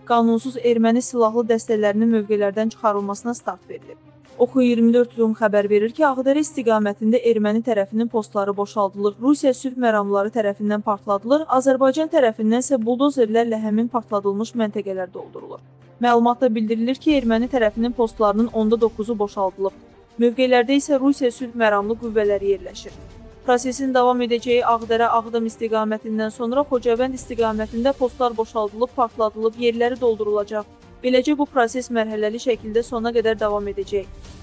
qanunsuz erməni silahlı dəstələrinin mövqelərdən çıxarılmasına start verilib. Oxu24.rum xəbər verir ki, Ağdərə istiqamətində erməni tərəfinin postları boşaldılır, Rusiya sülh məramları tərəfindən partladılır, Azərbaycan tərəfindən isə buldozerlərlə həmin partladılmış məntəqələr doldurulur. Məlumatda bildirilir ki, erməni tərəfinin postlarının 9%-u boşaldılıb. Mövqelərdə isə Rusiya sülh məramlı qüvvələri yerləşir. Prosesin davam edəcəyi Ağdərə-Ağdam istiqamətindən sonra Xocavənd istiqamətində postlar boşaldılıb, partladılıb, yerləri doldurulacaq. Beləcə bu proses mərhələli şəkildə sona qədər davam edəcək.